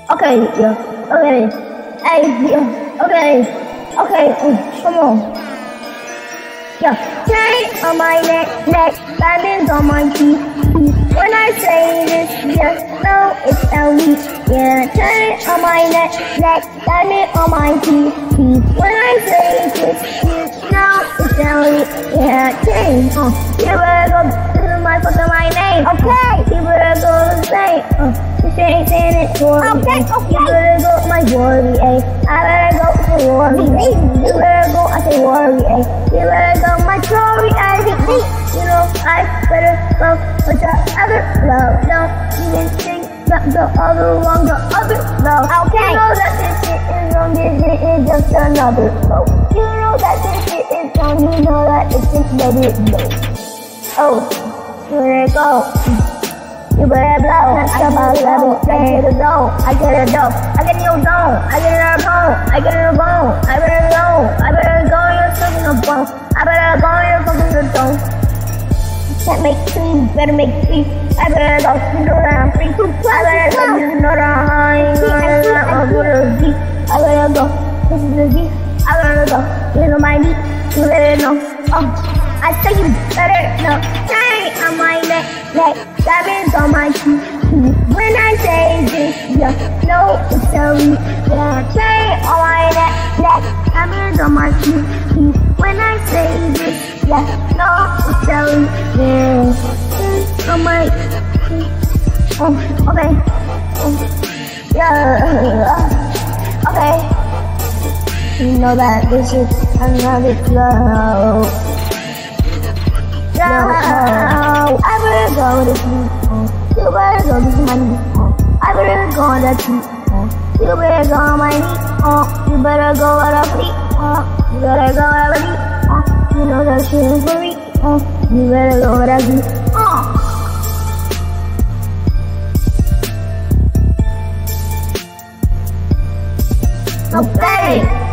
Okay, yeah. Okay. Hey, yeah. Okay. Okay. Come on. Yeah. Chain on my neck, diamonds on my teeth. When I say this, just know it's L.E. Yeah. Chain on my neck, diamond on my teeth. When I say this, just know it's L.E. Yeah. Chain. You better go. This is my name. Okay. You better go say. This ain't saying it for me. Okay. You better go my worry, eh? I better go for worry. You better go, I say worry, eh? You better go my story, I think. You know, I better go with the other love. Don't even think about the other one, the other love. Okay. You know that this shit is wrong, this shit is just another love. You know that this shit is wrong, you know that it's just another love. Oh, here it go. You better blow, I get a zone, I get a dope, I get in your zone, I get in our bone, I get in your bone, I better go, you're stuck in the bone, I better go, you're fucking the zone. You can't make two, you better make three, I better go, you know that I'm free, I better go, you know that I'm high, I better go, this is the G, I better go, you know my knee, you better know, I say you better know, chain on my neck, diamonds on my teeth. When I say this, you know it's L.E. Yeah, chain on my neck, diamonds on my teeth. When I say this, you know it's L.E. Yeah, on my teeth. Okay. Yeah. Okay. You know that this is another flow. No, I better go with you. You better go with my knee. I better go on the teeth. You better go on my knee. You better go on the feet. You better go on the feet. You know that shit is for me. You better go on the feet. Okay.